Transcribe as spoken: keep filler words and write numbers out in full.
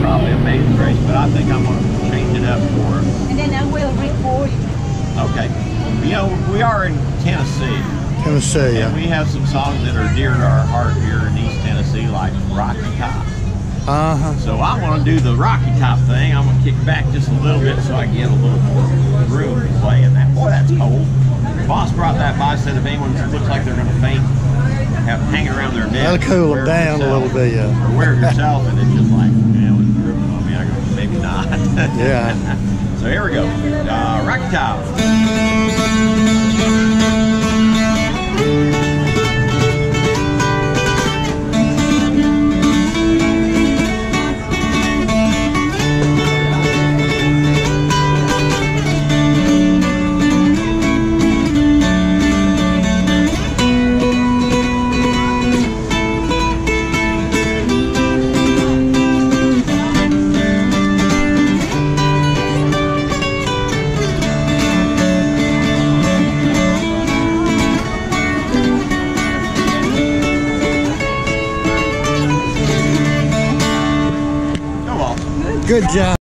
probably Amazing Grace, but I think I'm going to change it up for her. And then I will record you. Okay. You know, we are in Tennessee. Tennessee, yeah. And we have some songs that are dear to our heart here in East Tennessee, like Rocky Top. Uh-huh. So I want to do the Rocky Top thing. I'm going to kick back just a little bit so I get a little more room to play in that. Boy, that's cold. The boss brought that by, said if anyone looks like they're going to faint, have hanging around their neck. That'll cool them down yourself, a little bit, yeah. Or wear it yourself, and it's just like, you know, it's dripping on me. I go, maybe not. Yeah. So here we go. Uh, Rocky Top. Good job.